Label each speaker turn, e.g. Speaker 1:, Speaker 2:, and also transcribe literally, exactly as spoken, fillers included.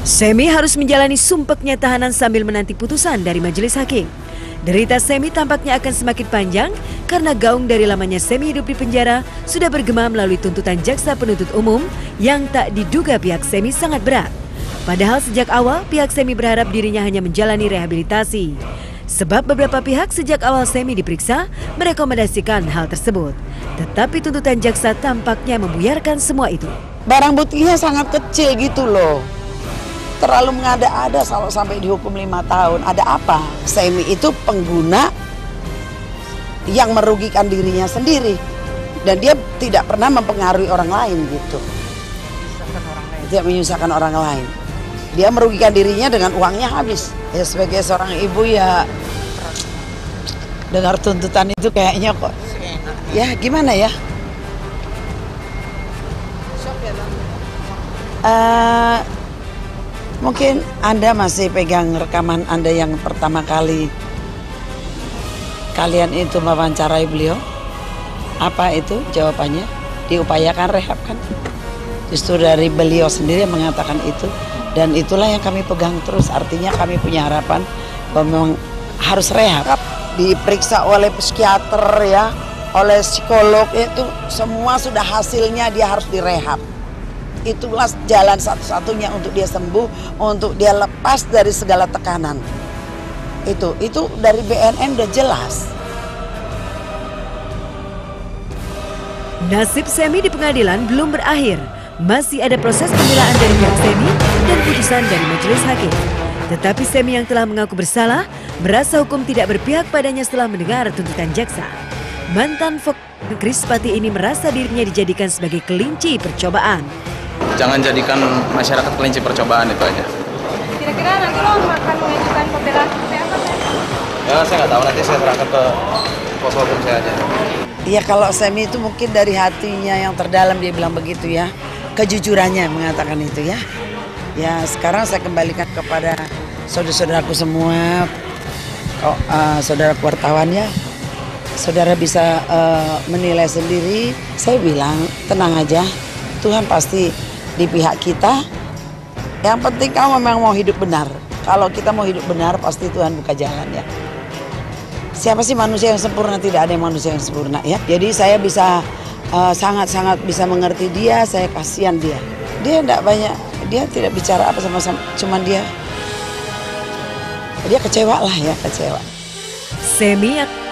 Speaker 1: Semi harus menjalani sumpeknya tahanan sambil menanti putusan dari majelis hakim. Derita Semi tampaknya akan semakin panjang karena gaung dari lamanya Semi hidup di penjara sudah bergema melalui tuntutan jaksa penuntut umum yang tak diduga pihak Semi sangat berat. Padahal sejak awal pihak Semi berharap dirinya hanya menjalani rehabilitasi. Sebab beberapa pihak sejak awal Semi diperiksa merekomendasikan hal tersebut. Tetapi tuntutan jaksa tampaknya membuyarkan semua itu.
Speaker 2: Barang buktinya sangat kecil gitu loh. Terlalu mengada-ada kalau sampai dihukum lima tahun. Ada apa? Semi itu pengguna yang merugikan dirinya sendiri. Dan dia tidak pernah mempengaruhi orang lain gitu. Tidak menyusahkan orang lain. Dia merugikan dirinya dengan uangnya habis. Ya sebagai seorang ibu ya dengar tuntutan itu kayaknya kok. Ya gimana ya? Uh, Mungkin Anda masih pegang rekaman Anda yang pertama kali kalian itu mewawancarai beliau. Apa itu jawabannya? Diupayakan rehab kan? Justru dari beliau sendiri yang mengatakan itu. Dan itulah yang kami pegang terus. Artinya kami punya harapan bahwa memang harus rehab. Diperiksa oleh psikiater ya, oleh psikolog itu semua sudah hasilnya dia harus direhab. Itulah jalan satu-satunya untuk dia sembuh, untuk dia lepas dari segala tekanan. Itu, itu dari B N N udah jelas.
Speaker 1: Nasib Semi di pengadilan belum berakhir. Masih ada proses pembelaan dari pihak Semi dan putusan dari majelis hakim. Tetapi Semi yang telah mengaku bersalah merasa hukum tidak berpihak padanya setelah mendengar tuntutan jaksa. Mantan Vok Krispati ini merasa dirinya dijadikan sebagai kelinci percobaan.
Speaker 3: Jangan jadikan masyarakat kelinci percobaan, itu aja.
Speaker 4: Kira-kira nanti lo akan mengajukan pembelaan seperti apa?
Speaker 3: Ya saya nggak tahu, nanti saya serahkan ke kuasa hukum saya aja.
Speaker 2: Iya kalau Semi itu mungkin dari hatinya yang terdalam dia bilang begitu ya. Kejujurannya mengatakan itu ya. Ya sekarang saya kembalikan kepada saudara-saudaraku semua. Oh, uh, saudara wartawan ya. Saudara bisa uh, menilai sendiri. Saya bilang tenang aja. Tuhan pasti di pihak kita. Yang penting kamu memang mau hidup benar. Kalau kita mau hidup benar pasti Tuhan buka jalan ya. Siapa sih manusia yang sempurna? Tidak ada yang manusia yang sempurna ya. Jadi saya bisa sangat-sangat uh, bisa mengerti dia. Saya kasihan dia. Dia tidak banyak. Dia tidak bicara apa sama-sama. Cuman dia dia kecewa lah ya, kecewa.
Speaker 1: Semi